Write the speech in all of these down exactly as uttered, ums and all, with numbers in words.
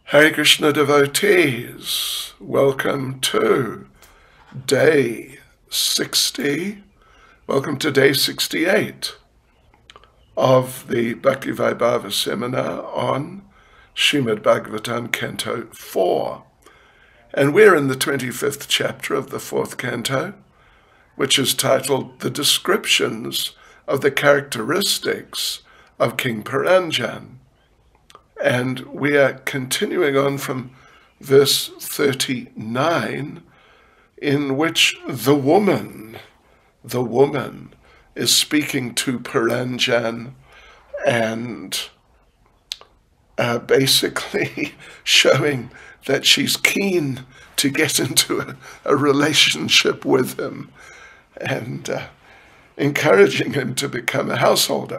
Hare Krishna devotees, welcome to day sixty, welcome to day sixty-eight of the Bhakti-Vaibhava seminar on Srimad Bhagavatam Canto four. And we're in the twenty-fifth chapter of the fourth canto, which is titled The Descriptions of the Characteristics of King Puranjan. And we are continuing on from verse thirty-nine, in which the woman, the woman is speaking to Puranjan and uh, basically showing that she's keen to get into a, a relationship with him and uh, encouraging him to become a householder.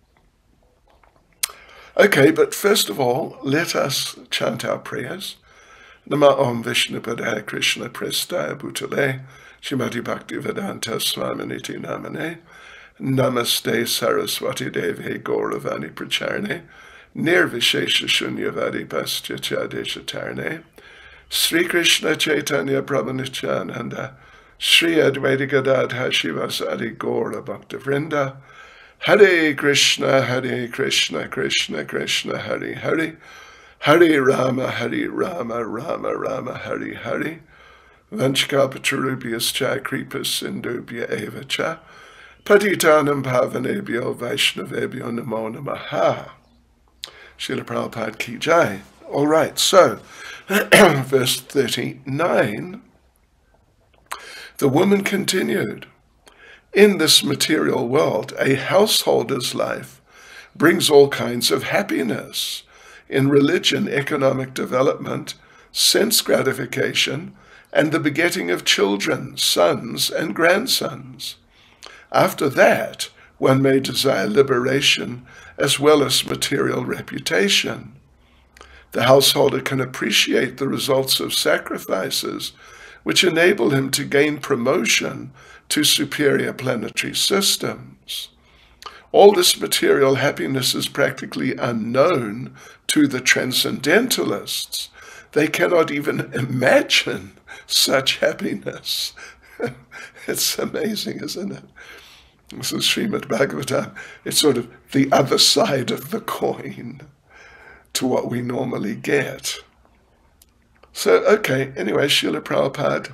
Okay, but first of all, let us chant our prayers. Nama Om Vishnupadaya Krishna Prestaya Bhutale Shrimati Bhaktivedanta Swaminiti Namane Namaste Saraswati Devi Gauravani Pracharane Nirvishesha Shunyavadi Paschya Deshatarane Sri Krishna Chaitanya Prabhu Nityananda Sri Advaita Gadadha Shivasadi Gaura Bhakta Vrinda Hare Krishna, Hare Krishna, Krishna Krishna, Hare Hare, Hare Rama, Hare Rama, Rama Rama, Hare Hare, Vanchakapatarubhyascha Kripa Sindhubhya Eva Cha, Patitanam Pavanebhyo Vaishnavebhyo Namo Namaha. Srila Prabhupada Ki Jai. All right, so, verse thirty-nine, the woman continued, in this material world, a householder's life brings all kinds of happiness. In religion, economic development, sense gratification, and the begetting of children, sons and grandsons. After that, one may desire liberation as well as material reputation. The householder can appreciate the results of sacrifices which enable him to gain promotion to superior planetary systems. All this material happiness is practically unknown to the transcendentalists. They cannot even imagine such happiness. It's amazing, isn't it? This is Srimad Bhagavatam. It's sort of the other side of the coin to what we normally get. So, okay, anyway, Srila Prabhupada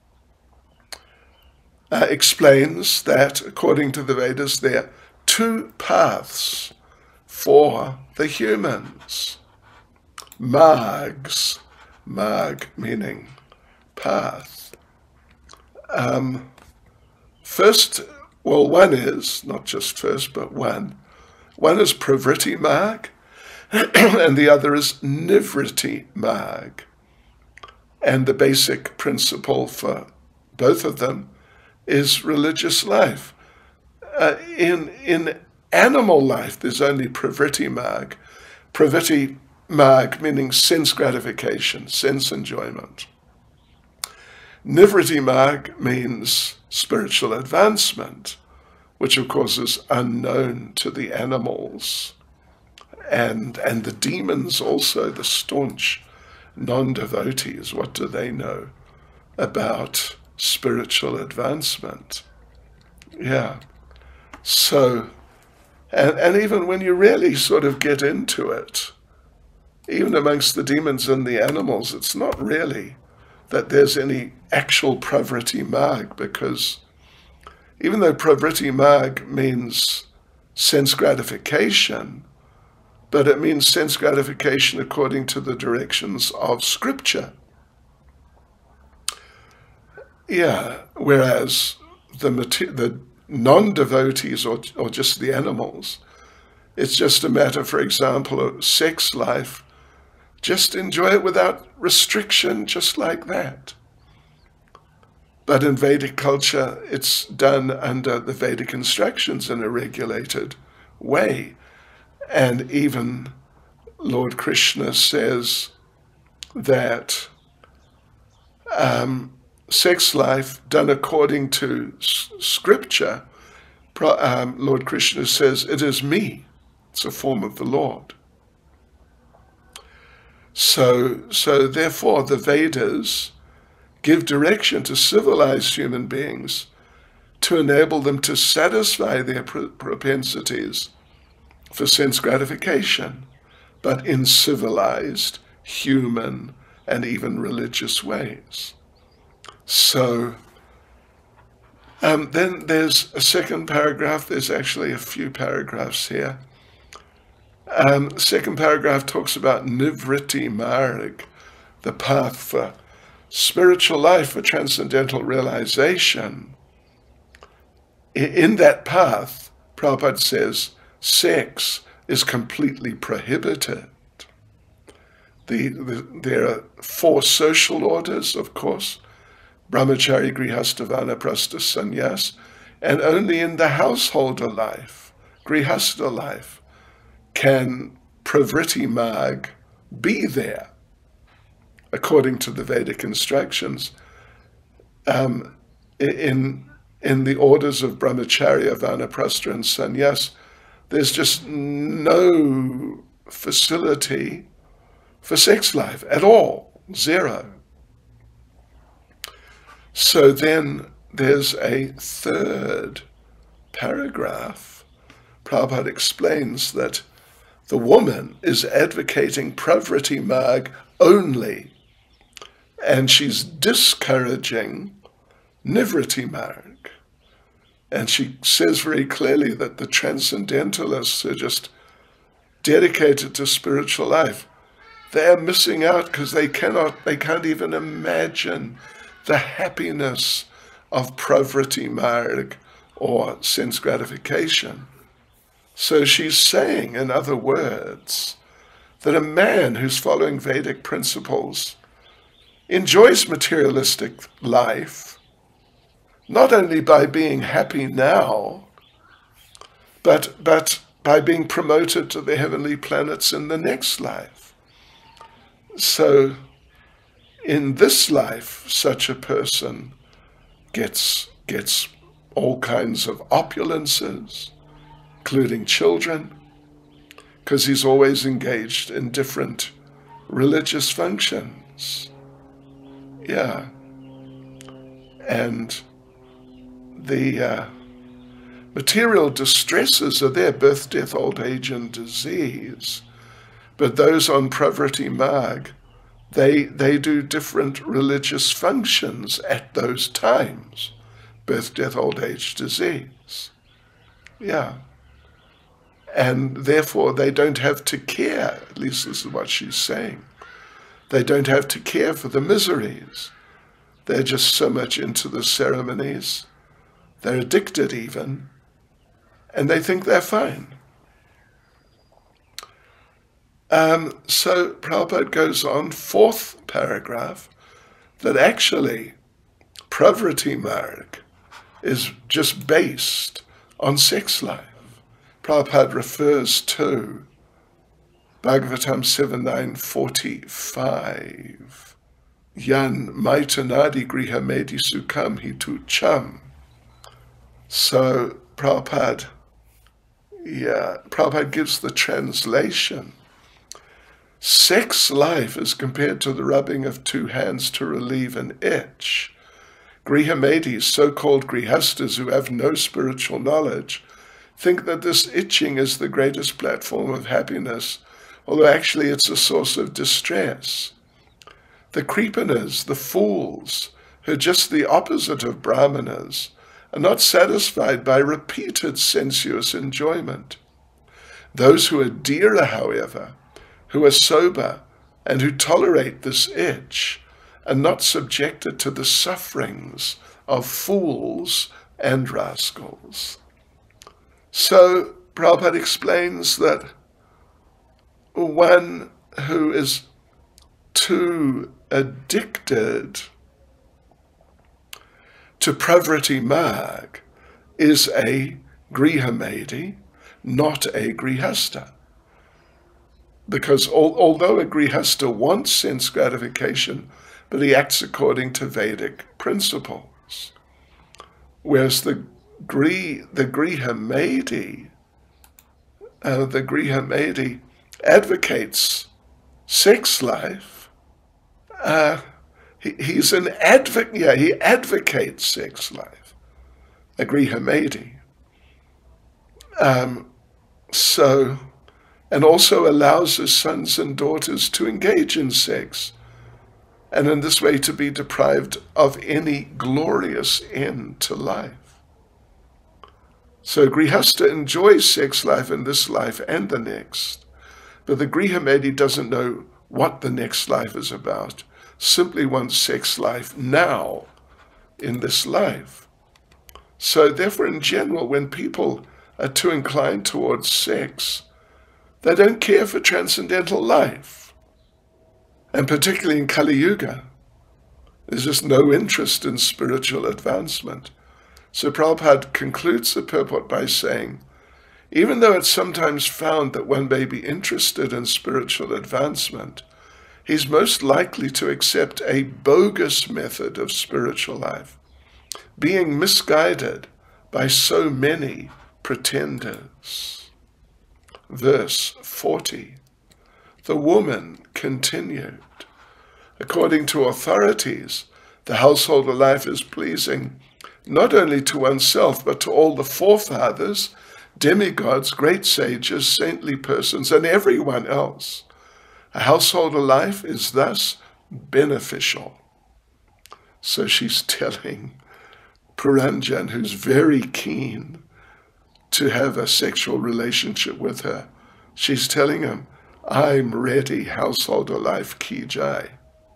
Uh, explains that, according to the Vedas, there are two paths for the humans. Margs, marg meaning path. Um, first, well, one is, not just first, but one. One is Pravriti marg, and the other is Nivriti marg. And the basic principle for both of them is religious life. Uh, in in animal life, there's only Pravriti marg. Pravriti marg meaning sense gratification, sense enjoyment. Nivriti marg means spiritual advancement, which of course is unknown to the animals. And, and the demons also, the staunch non-devotees, what do they know about spiritual advancement? Yeah. So, and, and even when you really sort of get into it, even amongst the demons and the animals, it's not really that there's any actual Pravriti marg, because even though Pravriti marg means sense gratification, but it means sense gratification according to the directions of Scripture. Yeah, whereas the the non-devotees or, or just the animals, it's just a matter, for example, of sex life. Just enjoy it without restriction, just like that. But in Vedic culture, it's done under the Vedic instructions in a regulated way. And even Lord Krishna says that um, sex life done according to s- scripture, um, Lord Krishna says, it is me. It's a form of the Lord. So, so therefore the Vedas give direction to civilized human beings to enable them to satisfy their propensities for sense gratification, but in civilized, human, and even religious ways. So um, then there's a second paragraph. There's actually a few paragraphs here. Um, second paragraph talks about Nivritti Marg, the path for spiritual life, for transcendental realization. In that path, Prabhupada says, sex is completely prohibited. The, the, there are four social orders, of course, brahmachari, grihastha, vanaprastha, sannyas, and only in the householder life, grihastha life, can pravritti marg be there, according to the Vedic instructions. Um, in, in the orders of brahmacharya, vanaprastha, and sannyas, there's just no facility for sex life at all, zero. So then there's a third paragraph. Prabhupada explains that the woman is advocating pravritti marg only, and she's discouraging nivritti marg. And she says very clearly that the transcendentalists are just dedicated to spiritual life. They are missing out because they cannot, they can't even imagine the happiness of pravritti marg or sense gratification. So she's saying, in other words, that a man who's following Vedic principles enjoys materialistic life, not only by being happy now, but, but by being promoted to the heavenly planets in the next life. So in this life, such a person gets, gets all kinds of opulences, including children, because he's always engaged in different religious functions. Yeah. And the uh, material distresses are there, birth, death, old age, and disease. But those on pravritti marg, they, they do different religious functions at those times. Birth, death, old age, disease. Yeah. And therefore they don't have to care, at least this is what she's saying. They don't have to care for the miseries. They're just so much into the ceremonies. They're addicted even, and they think they're fine. Um, so Prabhupada goes on, fourth paragraph, that actually pravritti marg is just based on sex life. Prabhupada refers to Bhagavatam seven nine forty-five. Yan maitanadi griha medi sukham hitu cham. So Prabhupada, yeah, Prabhupada gives the translation. Sex life is compared to the rubbing of two hands to relieve an itch. Grihamedis, so-called grihastas who have no spiritual knowledge, think that this itching is the greatest platform of happiness, although actually it's a source of distress. The Kripanas, the fools, who are just the opposite of Brahmanas, are not satisfied by repeated sensuous enjoyment. Those who are dhira, however, who are sober and who tolerate this itch, are not subjected to the sufferings of fools and rascals. So Prabhupada explains that one who is too addicted to pravritti marg is a grihamedi, not a grihasta. Because al although a grihasta wants sense gratification, but he acts according to Vedic principles, whereas the gri the grihamedi, uh, the grihamedi advocates sex life, uh, he, he's an advocate, yeah, he advocates sex life, a Griha Medi. Um, so, and also allows his sons and daughters to engage in sex, and in this way to be deprived of any glorious end to life. So Grihasta enjoys sex life in this life and the next, but the Griha Medi doesn't know what the next life is about, simply wants sex life now in this life. So therefore, in general, when people are too inclined towards sex, they don't care for transcendental life. And particularly in Kali Yuga, there's just no interest in spiritual advancement. So Prabhupada concludes the purport by saying, even though it's sometimes found that one may be interested in spiritual advancement, he's most likely to accept a bogus method of spiritual life, being misguided by so many pretenders. Verse forty, the woman continued, according to authorities, the householder life is pleasing not only to oneself, but to all the forefathers, demigods, great sages, saintly persons, and everyone else. A householder life is thus beneficial. So she's telling Puranjan, who's very keen to have a sexual relationship with her, she's telling him, I'm ready, householder life, ki jai.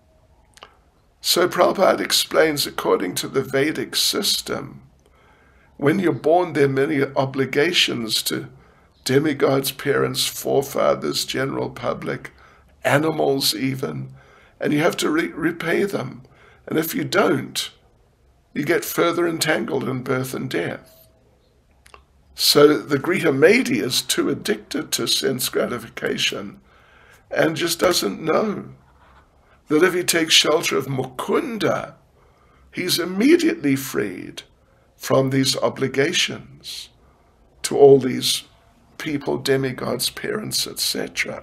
So Prabhupada explains, according to the Vedic system, when you're born, there are many obligations to demigods, parents, forefathers, general public, animals even, and you have to re repay them. And if you don't, you get further entangled in birth and death. So the Griha Medi is too addicted to sense gratification and just doesn't know that if he takes shelter of Mukunda, he's immediately freed from these obligations to all these people, demigods, parents, et cetera.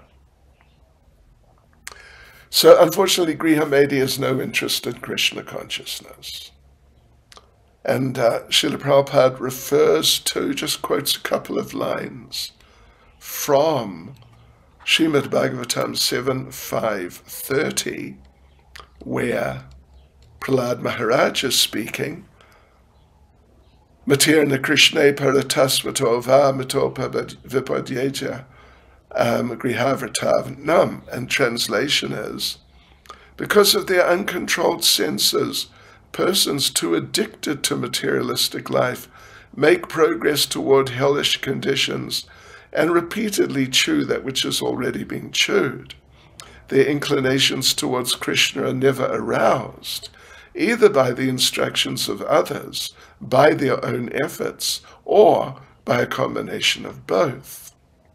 So unfortunately, Griha Medi has no interest in Krishna consciousness. And uh, Srila Prabhupada refers to, just quotes a couple of lines from Srimad Bhagavatam seven five thirty, where Prahlad Maharaj is speaking, Matirna Krishna Paratasvato Va Mato Vipadyeja Grihavratav Nam, and translation is, because of their uncontrolled senses, persons too addicted to materialistic life make progress toward hellish conditions and repeatedly chew that which is already being chewed. Their inclinations towards Krishna are never aroused, either by the instructions of others, by their own efforts, or by a combination of both.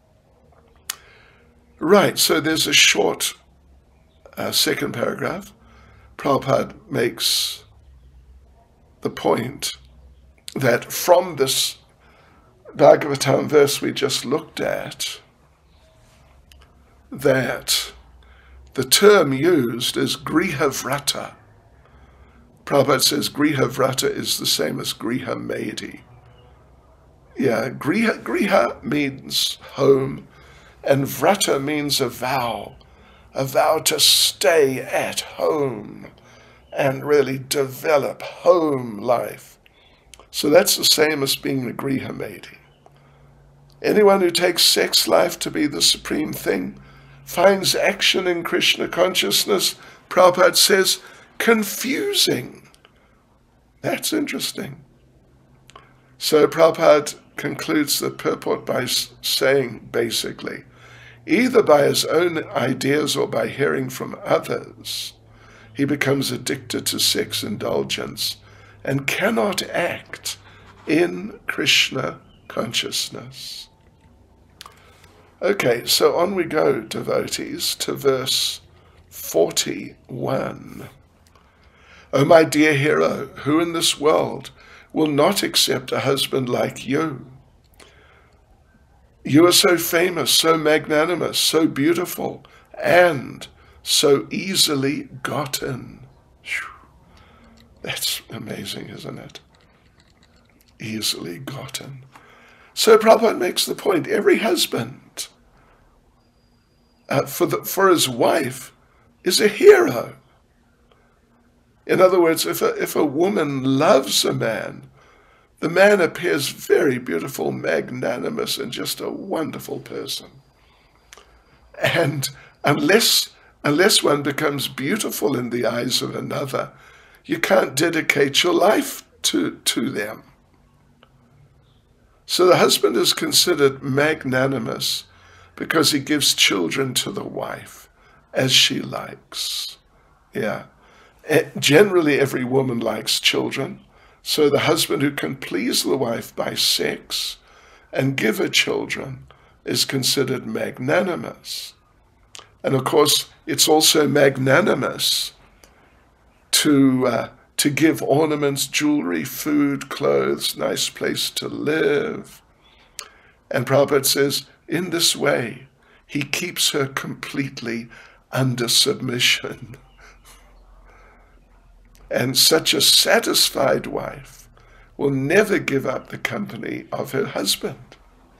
Right, so there's a short uh, second paragraph. Prabhupada makes the point that from this Bhagavatam verse we just looked at, that the term used is Grihavrata. Prabhupada says Grihavrata is the same as Griha Medi. Yeah, Griha, Griha means home, and Vrata means a vow, a vow to stay at home and really develop home life. So that's the same as being a Griha Medi. Anyone who takes sex life to be the supreme thing finds action in Krishna consciousness, Prabhupada says, confusing. That's interesting. So Prabhupada concludes the purport by saying, basically, either by his own ideas or by hearing from others, he becomes addicted to sex indulgence and cannot act in Krishna consciousness. Okay, so on we go, devotees, to verse forty-one. O my dear hero, who in this world will not accept a husband like you? You are so famous, so magnanimous, so beautiful, and so easily gotten. Whew. That's amazing, isn't it? Easily gotten. So Prabhupada makes the point, every husband uh, for, the, for his wife is a hero. In other words, if a, if a woman loves a man, the man appears very beautiful, magnanimous, and just a wonderful person. And unless, unless one becomes beautiful in the eyes of another, you can't dedicate your life to, to them. So the husband is considered magnanimous because he gives children to the wife as she likes. Yeah. Generally, every woman likes children. So the husband who can please the wife by sex and give her children is considered magnanimous. And of course, it's also magnanimous to uh, to give ornaments, jewelry, food, clothes, nice place to live. And Prabhupada says, in this way, he keeps her completely under submission. And such a satisfied wife will never give up the company of her husband.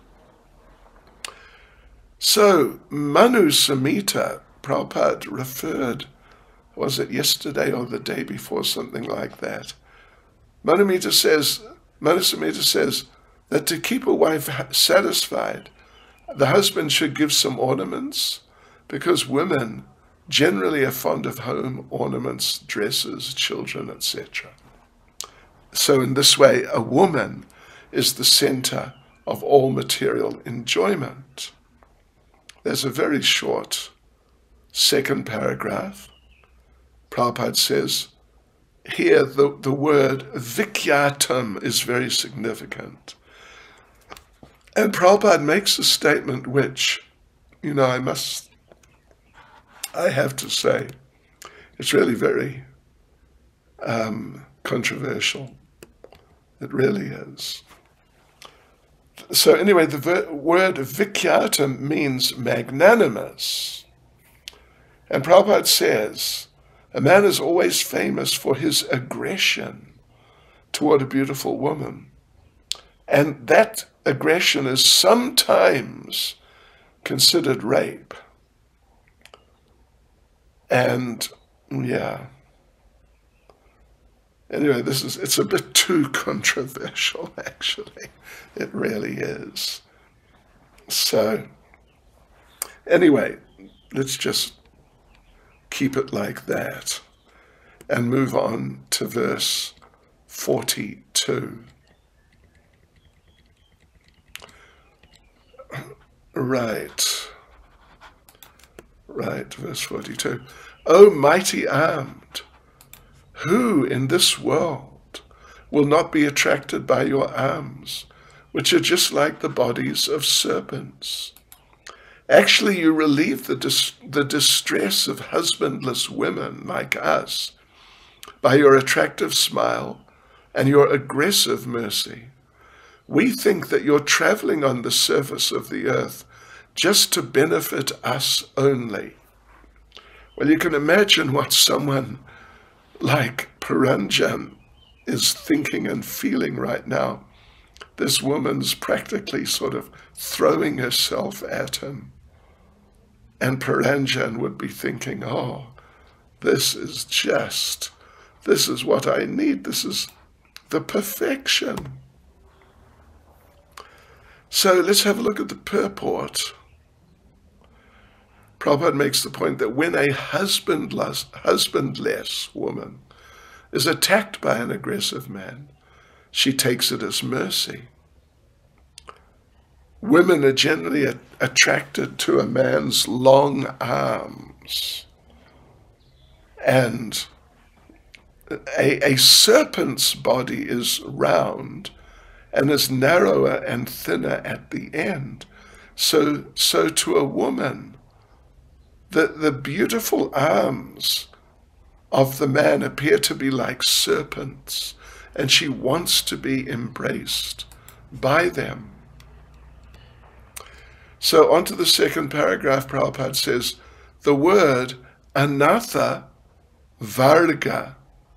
So, Manu Samhita, Prabhupada referred, was it yesterday or the day before, something like that. Manu Samhita says, Manu Samhita says that to keep a wife satisfied, the husband should give some ornaments, because women generally are fond of home ornaments, dresses, children, et cetera. So in this way, a woman is the center of all material enjoyment. There's a very short second paragraph. Prabhupada says, here the, the word vikyatam is very significant. And Prabhupada makes a statement which, you know, I must, I have to say, it's really very um, controversial. It really is. So anyway, the ver- word vikyatam means magnanimous. And Prabhupada says, a man is always famous for his aggression toward a beautiful woman. And that aggression is sometimes considered rape. And, yeah. Anyway, this is, it's a bit too controversial, actually. It really is. So, anyway, let's just keep it like that and move on to verse forty-two. Right. Right, verse forty-two. O mighty armed, who in this world will not be attracted by your arms, which are just like the bodies of serpents? Actually, you relieve the, dis- the distress of husbandless women like us by your attractive smile and your aggressive mercy. We think that you're traveling on the surface of the earth just to benefit us only. Well, you can imagine what someone like Puranjan is thinking and feeling right now. This woman's practically sort of throwing herself at him. And Puranjan would be thinking, oh, this is just, this is what I need. This is the perfection. So let's have a look at the purport. Prabhupada makes the point that when a husbandless, husbandless woman is attacked by an aggressive man, she takes it as mercy. Women are generally a- attracted to a man's long arms. And a, a serpent's body is round and is narrower and thinner at the end. So, so to a woman, the, the beautiful arms of the man appear to be like serpents, and she wants to be embraced by them. So on to the second paragraph, Prabhupada says, the word anatha varga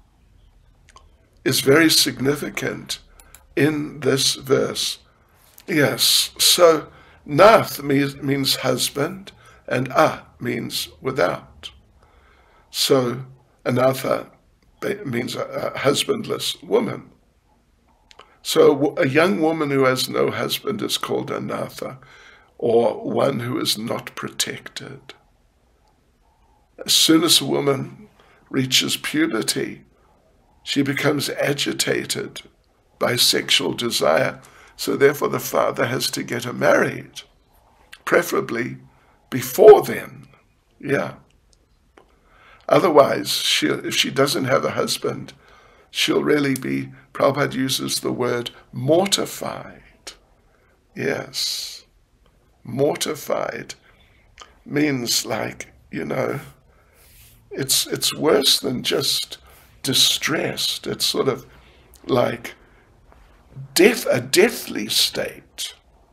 is very significant in this verse. Yes, so nath means, means husband, and a means without. So anatha means a, a husbandless woman. So a young woman who has no husband is called anatha, or one who is not protected. As soon as a woman reaches puberty, she becomes agitated by sexual desire, so therefore the father has to get her married, preferably before then. Yeah. Otherwise, she, if she doesn't have a husband, she'll really be, Prabhupada uses the word mortified. Yes. Mortified means like, you know, it's it's worse than just distressed. It's sort of like death, a deathly state.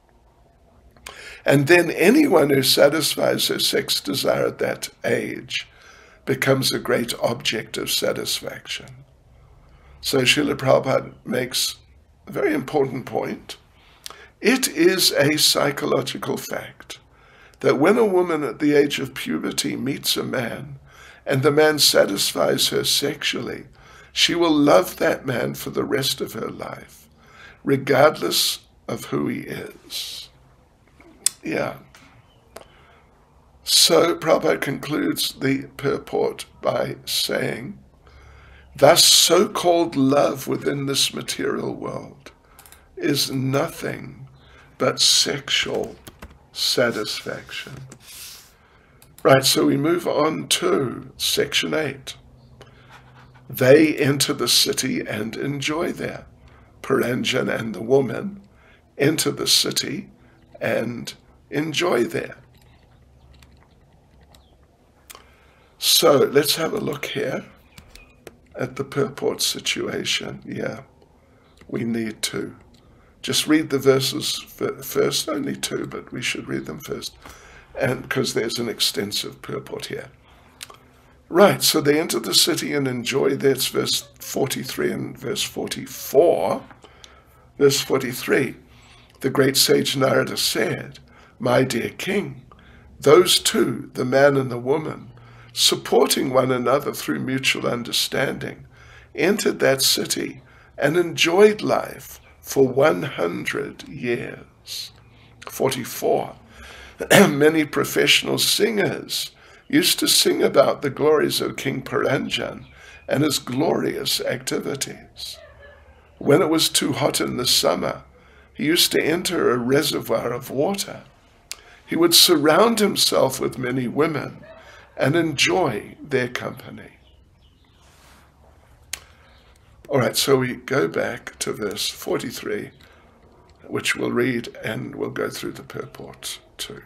And then anyone who satisfies their sex desire at that age becomes a great object of satisfaction. So Srila Prabhupada makes a very important point. It is a psychological fact that when a woman at the age of puberty meets a man and the man satisfies her sexually, she will love that man for the rest of her life, regardless of who he is. Yeah. So Prabhupada concludes the purport by saying, thus so-called love within this material world is nothing but sexual satisfaction. Right, so we move on to section eight. They enter the city and enjoy there. Puranjan and the woman enter the city and enjoy there. So let's have a look here at the purport situation. Yeah, we need to just read the verses first, only two, but we should read them first, and because there's an extensive purport here. Right, so they enter the city and enjoy. That's verse forty-three and verse forty-four. Verse forty-three, the great sage Narada said, my dear king, those two, the man and the woman, supporting one another through mutual understanding, entered that city and enjoyed life for one hundred years. forty-four, many professional singers used to sing about the glories of King Puranjan and his glorious activities. When it was too hot in the summer, he used to enter a reservoir of water. He would surround himself with many women and enjoy their company. All right, so we go back to verse forty-three, which we'll read, and we'll go through the purport too.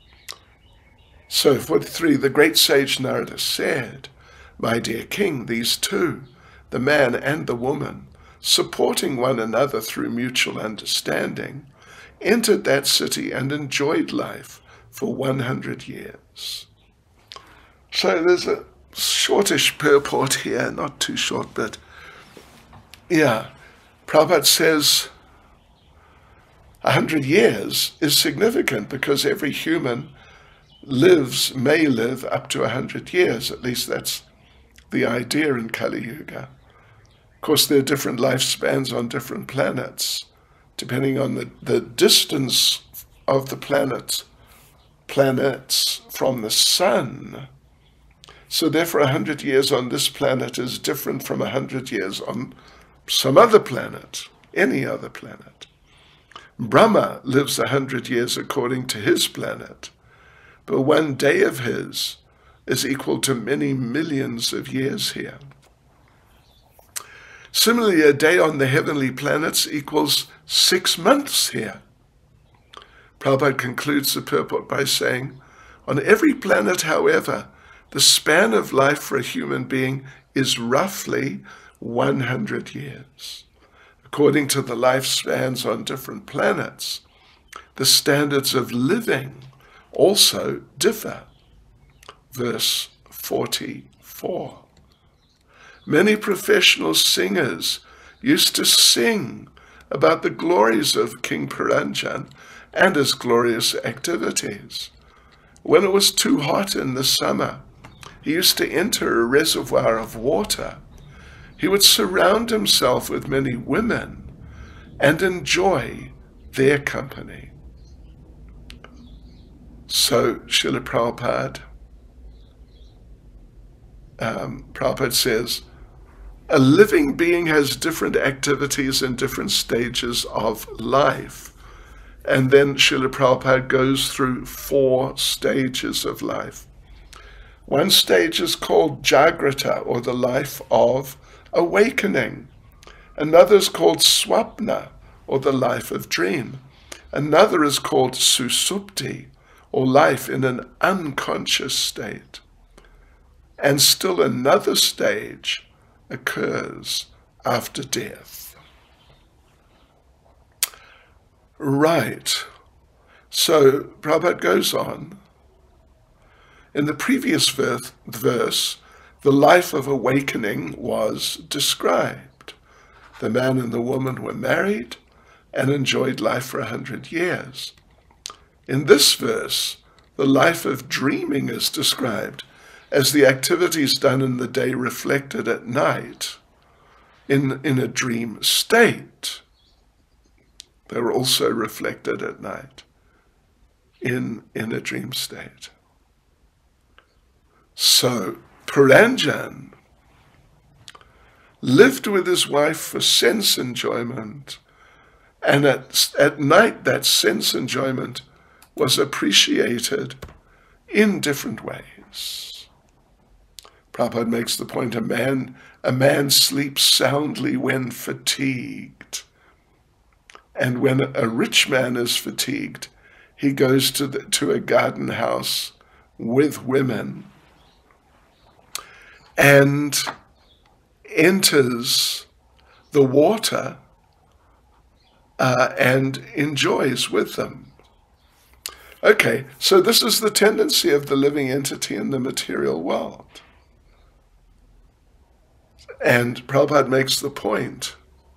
So forty-three, the great sage Narada said, my dear king, these two, the man and the woman, supporting one another through mutual understanding, entered that city and enjoyed life for one hundred years. So there's a shortish purport here, not too short, but yeah, Prabhupada says a hundred years is significant because every human lives, may live up to a hundred years. At least that's the idea in Kali Yuga. Of course, there are different lifespans on different planets, depending on the, the distance of the planets, planets from the sun. So therefore, a hundred years on this planet is different from a hundred years on some other planet, any other planet. Brahma lives a hundred years according to his planet, but one day of his is equal to many millions of years here. Similarly, a day on the heavenly planets equals six months here. Prabhupada concludes the purport by saying, on every planet, however, the span of life for a human being is roughly one hundred years. According to the lifespans on different planets, the standards of living also differ. verse forty-four. Many professional singers used to sing about the glories of King Puranjan and his glorious activities. When it was too hot in the summer, he used to enter a reservoir of water. He would surround himself with many women and enjoy their company. So, Srila Prabhupada, um, Prabhupada says, a living being has different activities in different stages of life. And then Srila Prabhupada goes through four stages of life. One stage is called Jagrata, or the life of awakening. Another is called Swapna, or the life of dream. Another is called Susupti, or life in an unconscious state. And still another stage occurs after death. Right. So Prabhupada goes on. In the previous verse, verse, the life of awakening was described. The man and the woman were married and enjoyed life for a hundred years. In this verse, the life of dreaming is described as the activities done in the day reflected at night in, in a dream state. They were also reflected at night in, in a dream state. So, Puranjan lived with his wife for sense enjoyment, and at, at night that sense enjoyment was appreciated in different ways. Prabhupada makes the point, a man, a man sleeps soundly when fatigued. And when a rich man is fatigued, he goes to, the, to a garden house with women and enters the water uh, and enjoys with them. Okay, so this is the tendency of the living entity in the material world. And Prabhupada makes the point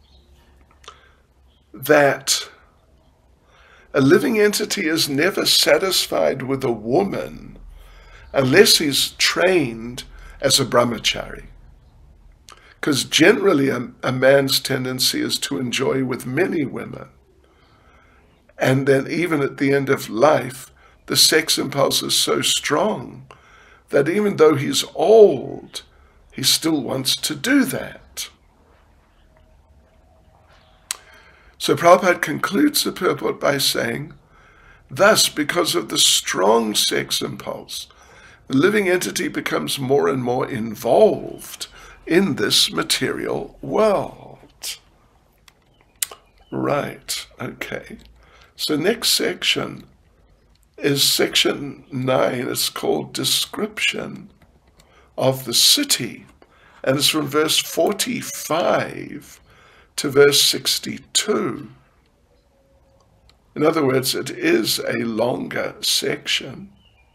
that a living entity is never satisfied with a woman unless he's trained as a brahmachari. Because generally a, a man's tendency is to enjoy with many women. And then even at the end of life, the sex impulse is so strong that even though he's old, he still wants to do that. So Prabhupada concludes the purport by saying, thus, because of the strong sex impulse, the living entity becomes more and more involved in this material world. Right, okay. So next section is section nine. It's called Description of the City, and it's from verse forty-five to verse sixty-two. In other words, it is a longer section.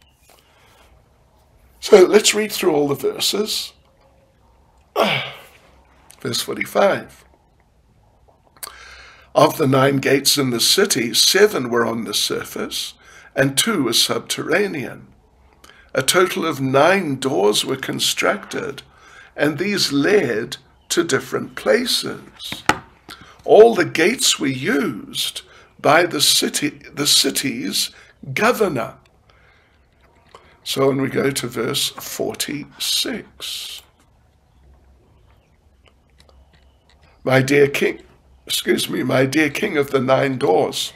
So let's read through all the verses. Verse forty-five. Of the nine gates in the city, seven were on the surface, and two were subterranean. A total of nine doors were constructed, and these led to different places. All the gates were used by the city, the city's governor. So when we go to verse forty-six. My dear king, excuse me, my dear king of the nine doors,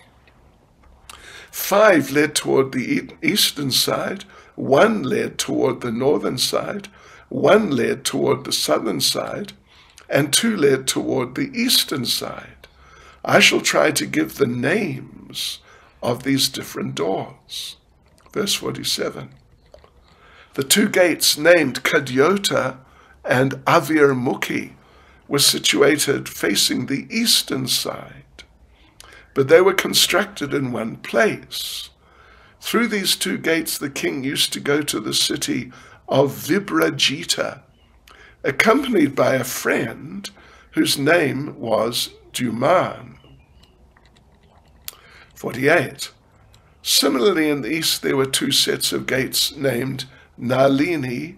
five led toward the eastern side, one led toward the northern side, one led toward the southern side, and two led toward the eastern side. I shall try to give the names of these different doors. Verse forty-seven. The two gates named Kadyota and Avirmukhi were situated facing the eastern side, but they were constructed in one place. Through these two gates the king used to go to the city of Vibrajita, accompanied by a friend whose name was Duman. forty-eight. Similarly, in the east there were two sets of gates named Nalini,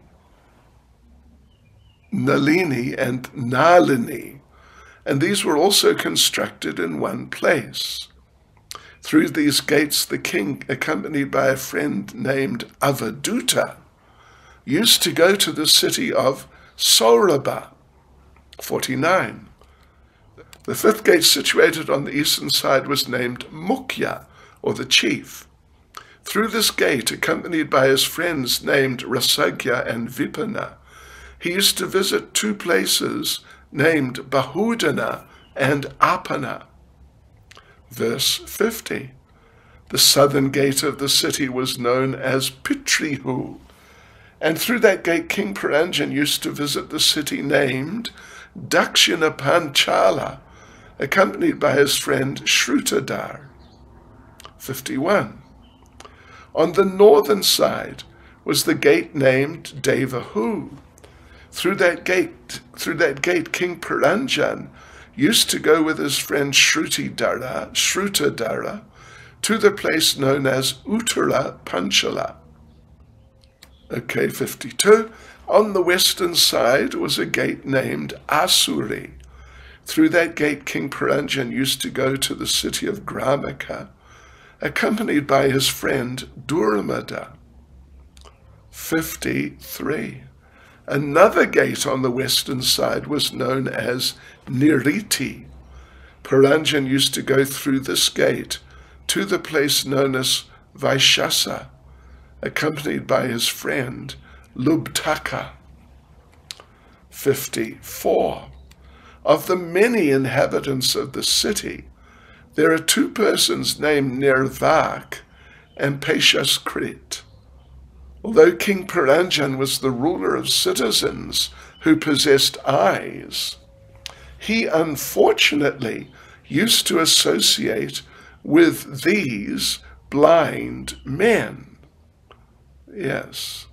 Nalini and Nalini, and these were also constructed in one place. Through these gates the king, accompanied by a friend named Avaduta, used to go to the city of Saurabha. forty-nine. The fifth gate situated on the eastern side was named Mukhya, or the chief. Through this gate, accompanied by his friends named Rasagya and Vipana, he used to visit two places named Bahudana and Apana. Verse fifty. The southern gate of the city was known as Pitrihu, and through that gate King Puranjan used to visit the city named Dakshina Panchala, accompanied by his friend Shrutadhar. fifty-one. On the northern side was the gate named Devahu. Through that gate, through that gate, King Puranjan used to go with his friend Shrutadhara, Shrutadhara to the place known as Uttara Panchala. Okay, fifty-two. On the western side was a gate named Asuri. Through that gate, King Puranjan used to go to the city of Gramaka, accompanied by his friend Durmada. fifty-three. Another gate on the western side was known as Niriti. Puranjan used to go through this gate to the place known as Vaishasa, accompanied by his friend Lubtaka. fifty-four. Of the many inhabitants of the city, there are two persons named Nirvak and Peshaskrit. Although King Puranjan was the ruler of citizens who possessed eyes, he unfortunately used to associate with these blind men. Yes.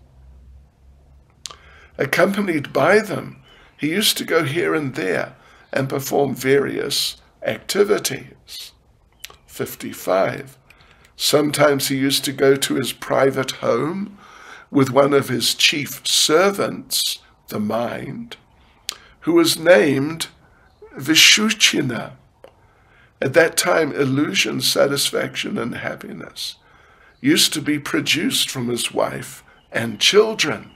Accompanied by them, he used to go here and there and perform various activities. fifty-five. Sometimes he used to go to his private home with one of his chief servants, the mind, who was named Vishuchina. At that time, illusion, satisfaction, and happiness used to be produced from his wife and children.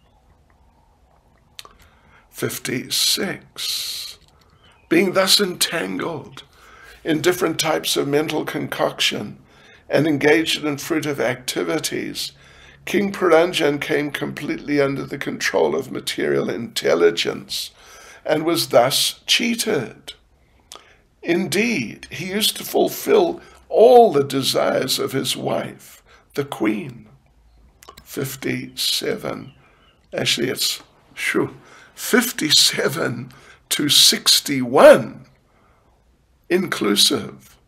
fifty-six. Being thus entangled in different types of mental concoction and engaged in fruitive activities, King Puranjan came completely under the control of material intelligence and was thus cheated. Indeed, he used to fulfill all the desires of his wife, the queen. fifty-seven. Actually, it's shoo, fifty-seven to sixty-one inclusive.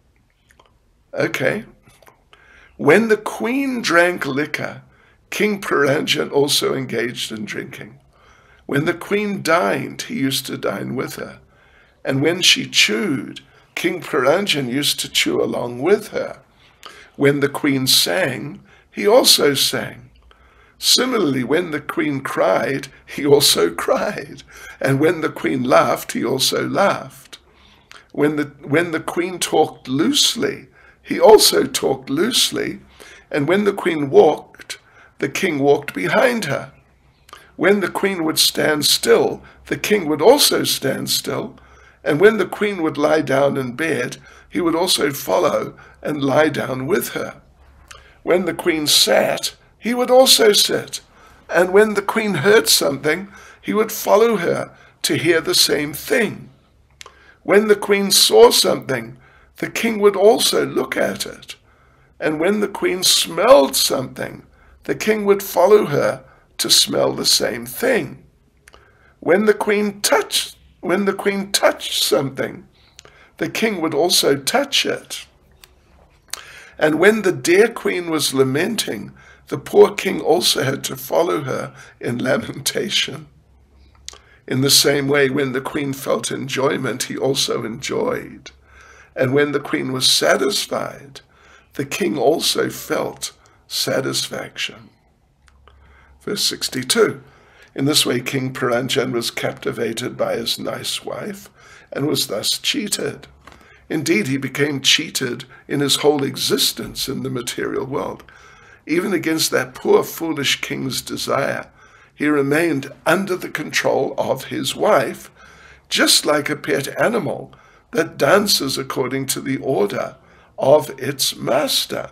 Okay. When the queen drank liquor, King Puranjan also engaged in drinking. When the queen dined, he used to dine with her. And when she chewed, King Puranjan used to chew along with her. When the queen sang, he also sang. Similarly, when the queen cried, he also cried. And when the queen laughed, he also laughed. When the, when the queen talked loosely, he also talked loosely, and when the queen walked, the king walked behind her. When the queen would stand still, the king would also stand still, and when the queen would lie down in bed, he would also follow and lie down with her. When the queen sat, he would also sit, and when the queen heard something, he would follow her to hear the same thing. When the queen saw something, the king would also look at it, and when the queen smelled something, the king would follow her to smell the same thing. When the queen touched, when the queen touched something, the king would also touch it. And when the dear queen was lamenting, the poor king also had to follow her in lamentation. In the same way, when the queen felt enjoyment, he also enjoyed. And when the queen was satisfied, the king also felt satisfaction. Verse sixty-two. In this way, King Puranjan was captivated by his nice wife and was thus cheated. Indeed, he became cheated in his whole existence in the material world. Even against that poor, foolish king's desire, he remained under the control of his wife, just like a pet animal that dances according to the order of its master.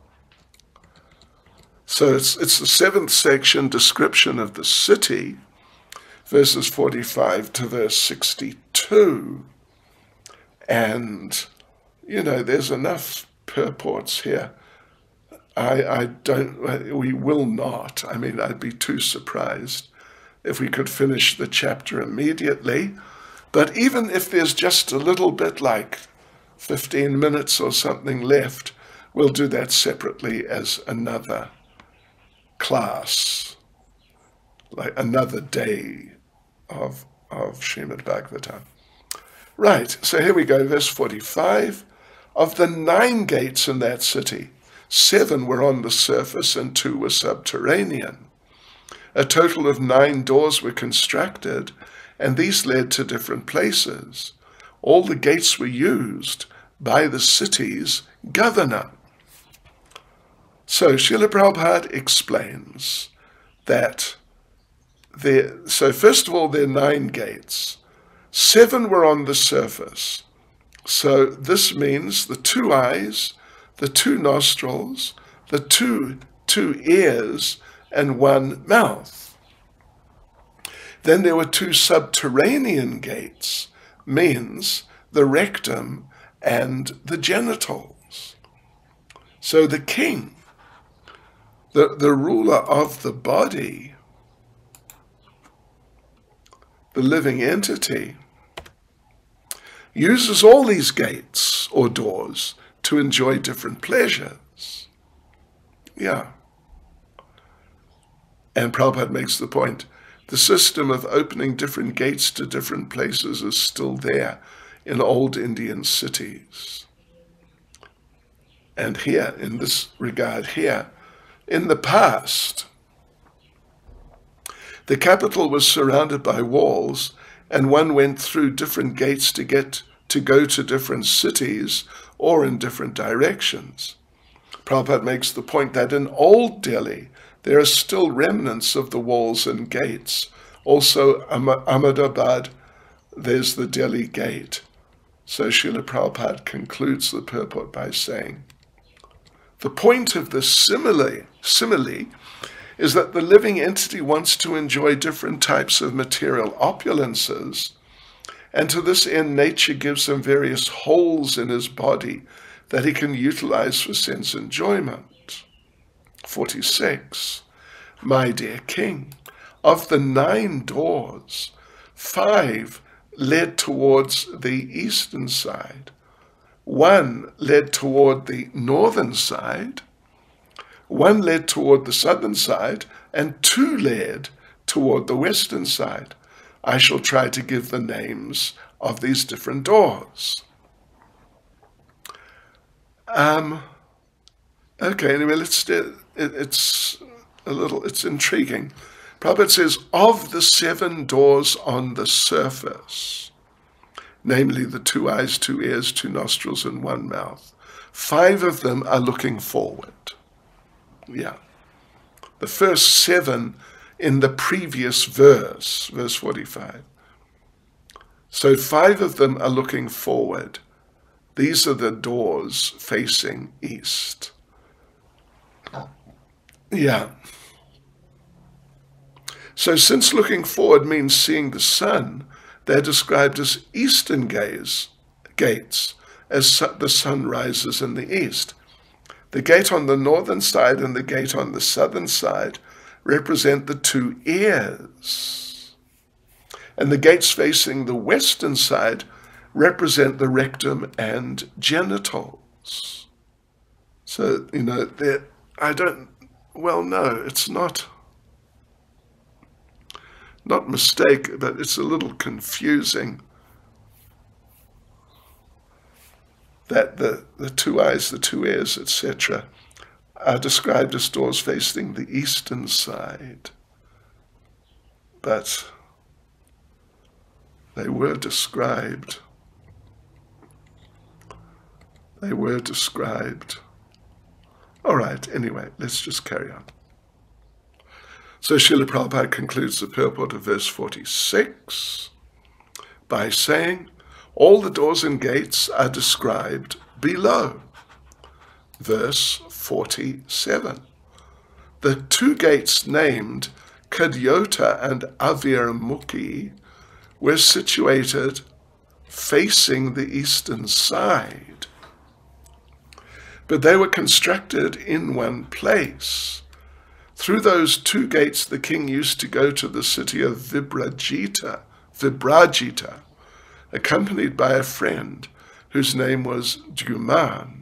So it's, it's the seventh section description of the city, verses forty-five to verse sixty-two. And, you know, there's enough purports here. I, I don't, we will not. I mean, I'd be too surprised if we could finish the chapter immediately. But even if there's just a little bit, like fifteen minutes or something left, we'll do that separately as another class, like another day of, of Srimad Bhagavatam. Right, so here we go, verse forty-five. Of the nine gates in that city, seven were on the surface and two were subterranean. A total of nine doors were constructed, and these led to different places. All the gates were used by the city's governor. So Srila Prabhupada explains that there, so first of all, there are nine gates. Seven were on the surface. So this means the two eyes, the two nostrils, the two, two ears, and one mouth. Then there were two subterranean gates, means the rectum and the genitals. So the king, the, the ruler of the body, the living entity, uses all these gates or doors to enjoy different pleasures. Yeah. And Prabhupada makes the point, the system of opening different gates to different places is still there in old Indian cities. And here, in this regard here, in the past, the capital was surrounded by walls, and one went through different gates to get to go to different cities or in different directions. Prabhupada makes the point that in Old Delhi, there are still remnants of the walls and gates. Also, Ahmedabad, there's the Delhi gate. So Srila Prabhupada concludes the purport by saying, the point of this simile, simile is that the living entity wants to enjoy different types of material opulences, and to this end nature gives him various holes in his body that he can utilize for sense enjoyment. forty-six. My dear king, of the nine doors, five led towards the eastern side, one led toward the northern side, one led toward the southern side, and two led toward the western side. I shall try to give the names of these different doors. Um, okay, anyway, let's do it. It's a little, it's intriguing. Prabhupada says, of the seven doors on the surface, namely the two eyes, two ears, two nostrils, and one mouth, five of them are looking forward. Yeah. The first seven in the previous verse, verse forty-five. So five of them are looking forward. These are the doors facing east. Yeah. So since looking forward means seeing the sun, they're described as eastern gaze, gates, as the sun rises in the east. The gate on the northern side and the gate on the southern side represent the two ears. And the gates facing the western side represent the rectum and genitals. So, you know, there, I don't, well, no, it's not, not mistake, but it's a little confusing that the, the two eyes, the two ears, et cetera, are described as doors facing the eastern side. But they were described, they were described. All right, anyway, let's just carry on. So Srila Prabhupada concludes the purport of verse forty-six by saying, all the doors and gates are described below. Verse forty-seven. The two gates named Kadyota and Avirmukhi were situated facing the eastern side, but they were constructed in one place. Through those two gates the king used to go to the city of Vibrajita, Vibrajita, accompanied by a friend whose name was Dhyuman.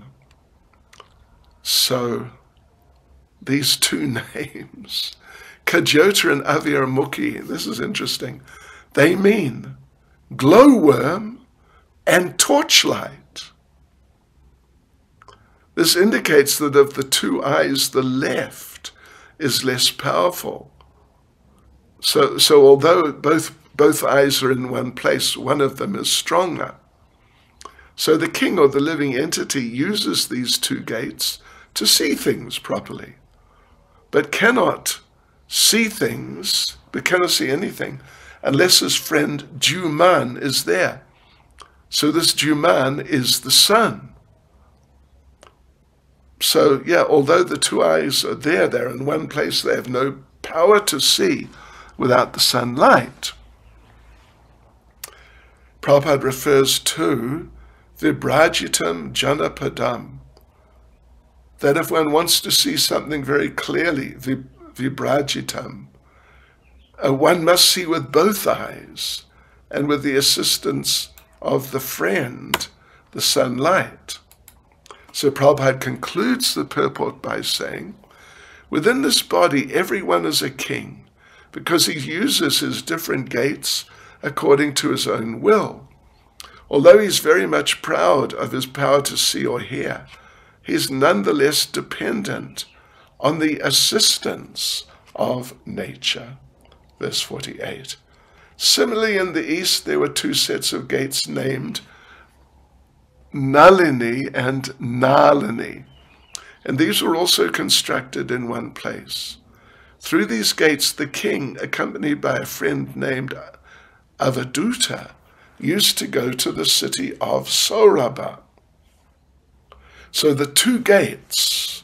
So these two names, Kadyota and Avirmukhi, this is interesting, they mean glowworm and torchlight. This indicates that of the two eyes, the left is less powerful. So, so although both, both eyes are in one place, one of them is stronger. So the king or the living entity uses these two gates to see things properly, but cannot see things, but cannot see anything unless his friend Dhyuman is there. So this Dhyuman is the sun. So, yeah, although the two eyes are there, they're in one place, they have no power to see without the sunlight. Prabhupada refers to Vibrajitam Janapadam, that if one wants to see something very clearly, Vibrajitam, uh, one must see with both eyes and with the assistance of the friend, the sunlight. So Prabhupada concludes the purport by saying, within this body, everyone is a king, because he uses his different gates according to his own will. Although he's very much proud of his power to see or hear, he's nonetheless dependent on the assistance of nature. Verse forty-eight. Similarly, in the east, there were two sets of gates named Nalini and Nalini, and these were also constructed in one place. Through these gates, the king, accompanied by a friend named Avaduta, used to go to the city of Saurabha. So the two gates,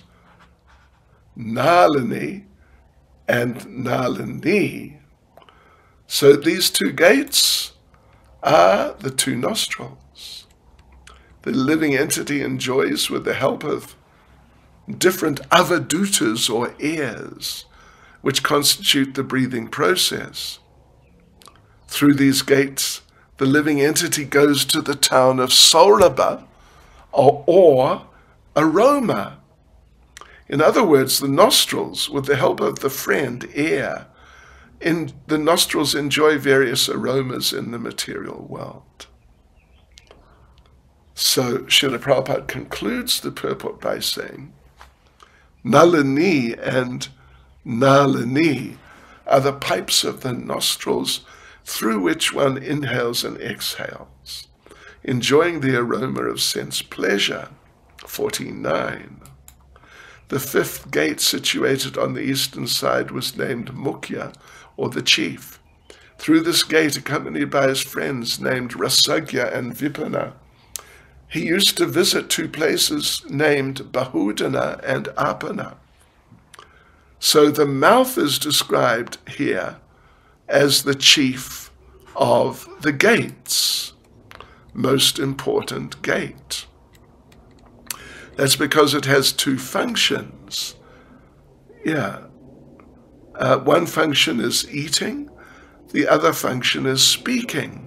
Nalini and Nalini, so these two gates are the two nostrils. The living entity enjoys, with the help of different avadutas or ears, which constitute the breathing process. Through these gates, the living entity goes to the town of Saurabha, or, or aroma. In other words, the nostrils, with the help of the friend, air, in, the nostrils enjoy various aromas in the material world. So Srila Prabhupada concludes the purport by saying, Nalini and Nalini are the pipes of the nostrils through which one inhales and exhales, enjoying the aroma of sense pleasure. forty-nine. The fifth gate situated on the eastern side was named Mukhya, or the chief. Through this gate, accompanied by his friends named Rasagya and Vipana, he used to visit two places named Bahudana and Apana. So the mouth is described here as the chief of the gates, most important gate. That's because it has two functions. Yeah. Uh, one function is eating, the other function is speaking.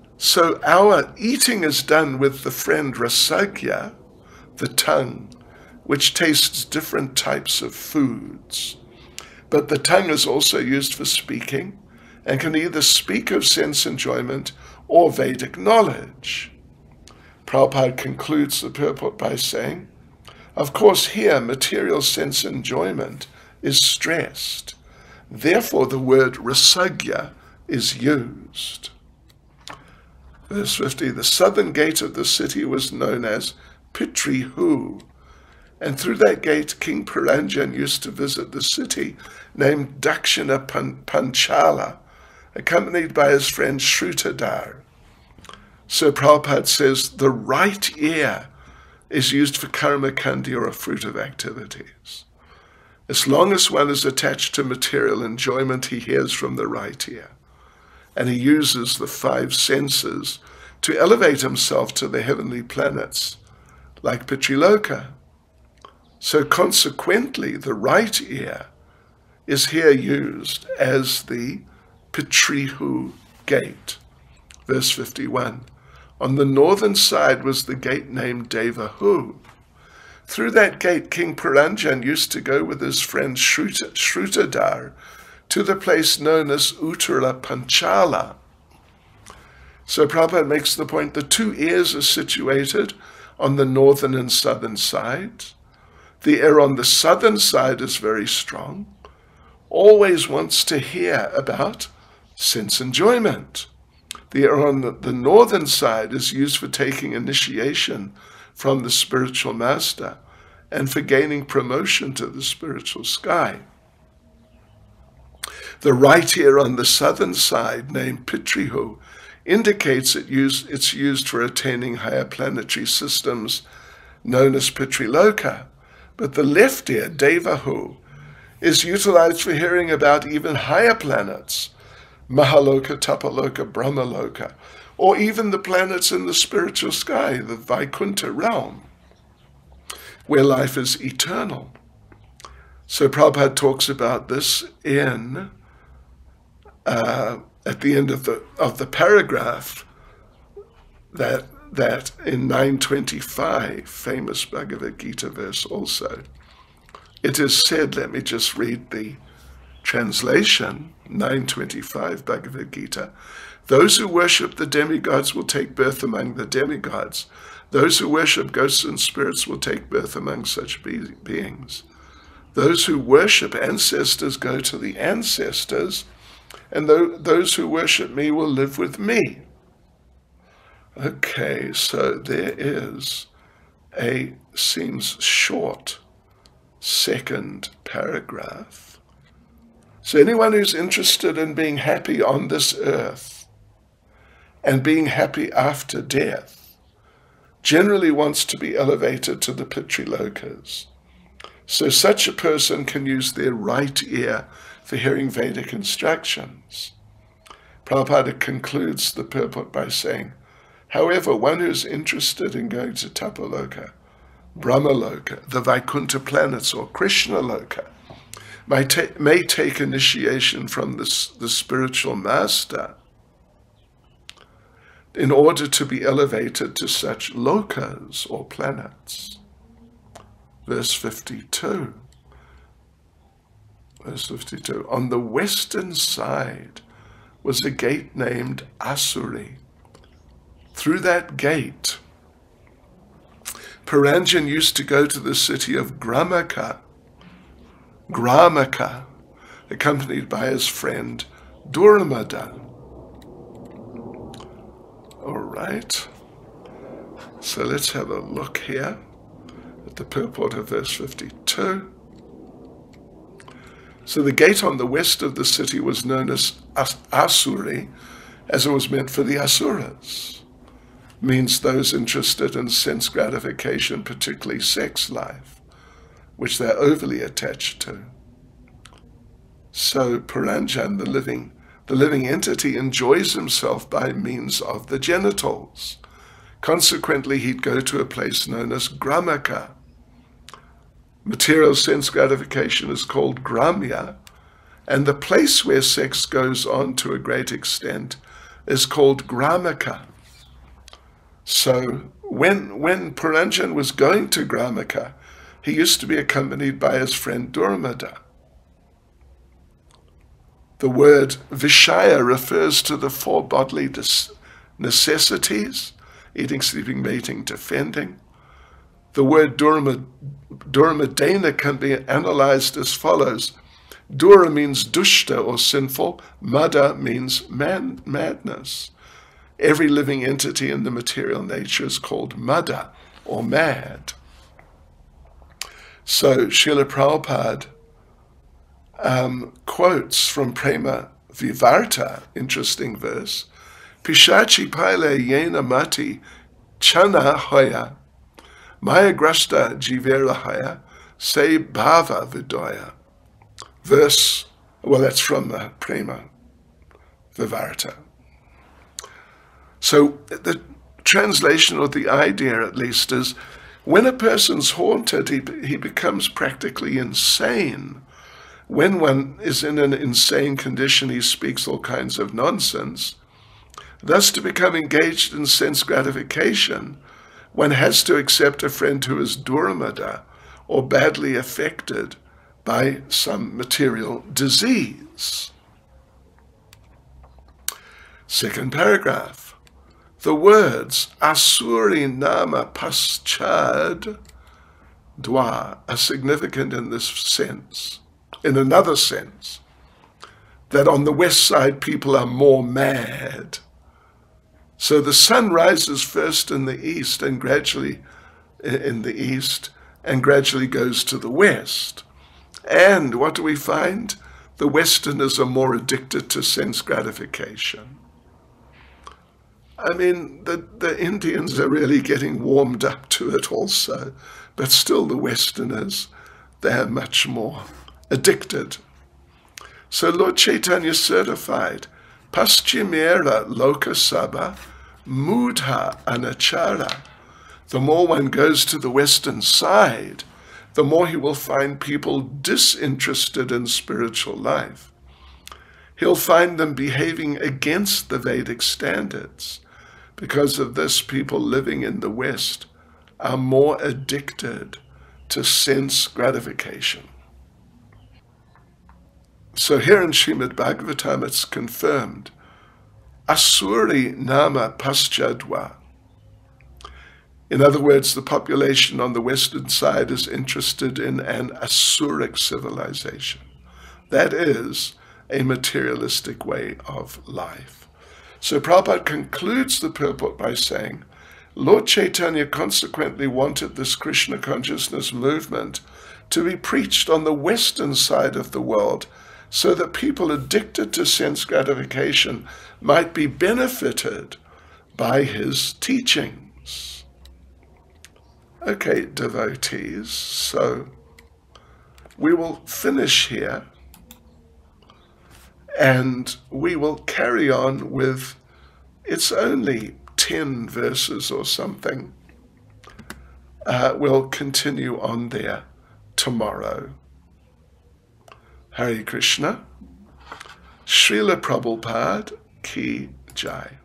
So our eating is done with the friend Rasagya, the tongue, which tastes different types of foods. But the tongue is also used for speaking and can either speak of sense enjoyment or Vedic knowledge. Prabhupada concludes the purport by saying, of course here material sense enjoyment is stressed. Therefore the word rasagya is used. Verse fifty, the southern gate of the city was known as Pitrihu, and through that gate King Puranjan used to visit the city named Dakshina Panchala, accompanied by his friend Shrutadhar. So Prabhupada says the right ear is used for karma kandi, or a fruit of activities. As long as one is attached to material enjoyment, he hears from the right ear, and he uses the five senses to elevate himself to the heavenly planets, like Pitriloka. So consequently, the right ear is here used as the Pitrihu gate. Verse fifty-one, on the northern side was the gate named Devahu. Through that gate, King Puranjan used to go with his friend Shrutadhar to the place known as Uttara Panchala. So Prabhupada makes the point, the two ears are situated on the northern and southern sides. The ear on the southern side is very strong, always wants to hear about sense enjoyment. The ear on the, the northern side is used for taking initiation from the spiritual master and for gaining promotion to the spiritual sky. The right ear on the southern side, named Pitrihu, indicates it use, it's used for attaining higher planetary systems known as Pitriloka. But the left ear, Devahu, is utilized for hearing about even higher planets, Mahaloka, Tapaloka, Brahmaloka, or even the planets in the spiritual sky, the Vaikuntha realm, where life is eternal. So Prabhupada talks about this in, uh, at the end of the, of the paragraph, that that in nine twenty-five, famous Bhagavad Gita verse also, it is said, let me just read the translation, nine twenty-five Bhagavad Gita, those who worship the demigods will take birth among the demigods. Those who worship ghosts and spirits will take birth among such be beings. Those who worship ancestors go to the ancestors, and th those who worship me will live with me. Okay, so there is a, seems short, second paragraph. So anyone who's interested in being happy on this earth and being happy after death generally wants to be elevated to the Pitrilokas. So such a person can use their right ear for hearing Vedic instructions. Prabhupada concludes the purport by saying, however, one who is interested in going to Tapaloka, Brahmaloka, the Vaikuntha planets, or Krishna Loka, may, ta may take initiation from this, the spiritual master in order to be elevated to such lokas or planets. Verse fifty-two. Verse fifty-two. On the western side was a gate named Asuri. Through that gate, Puranjan used to go to the city of Gramaka, Gramaka, accompanied by his friend Durmada. All right, so let's have a look here at the purport of verse fifty-two. So the gate on the west of the city was known as As Asuri, as it was meant for the Asuras. Means those interested in sense gratification, particularly sex life, which they're overly attached to. So Puranjan, the living, the living entity, enjoys himself by means of the genitals. Consequently, he'd go to a place known as Gramaka. Material sense gratification is called Gramya, and the place where sex goes on to a great extent is called Gramaka. So when, when Puranjan was going to Gramaka, he used to be accompanied by his friend Durmada. The word Vishaya refers to the four bodily necessities: eating, sleeping, mating, defending. The word Durma, Durmadena can be analyzed as follows. Dura means dushta, or sinful. Mada means man, madness. Every living entity in the material nature is called mada, or mad. So Srila Prabhupada um, quotes from Prema Vivarta, interesting verse, Pishachi paile yena mati chana hoya, maya grasta jivera haya, se bhava vidoya. Verse, well, that's from the Prema Vivarta. So the translation, or the idea at least, is when a person's haunted, he, he becomes practically insane. When one is in an insane condition, he speaks all kinds of nonsense. Thus, to become engaged in sense gratification, one has to accept a friend who is durmada, or badly affected by some material disease. Second paragraph. The words Asuri Nama Paschad Dwa are significant in this sense, in another sense, that on the west side people are more mad. So the sun rises first in the east and gradually in the east and gradually goes to the west. And what do we find? The Westerners are more addicted to sense gratification. I mean, the, the Indians are really getting warmed up to it also, but still the Westerners, they're much more addicted. So Lord Chaitanya certified, Paschimera Lokasabha Mudha Anachara. The more one goes to the Western side, the more he will find people disinterested in spiritual life. He'll find them behaving against the Vedic standards. Because of this, people living in the West are more addicted to sense gratification. So here in Srimad Bhagavatam it's confirmed, Asuri Nama Paschadwa. In other words, the population on the western side is interested in an Asuric civilization. That is a materialistic way of life. So Prabhupada concludes the purport by saying, Lord Chaitanya consequently wanted this Krishna consciousness movement to be preached on the western side of the world so that people addicted to sense gratification might be benefited by his teachings. Okay, devotees, so we will finish here. And we will carry on with, it's only ten verses or something. Uh, we'll continue on there tomorrow. Hare Krishna. Srila Prabhupada Ki Jai.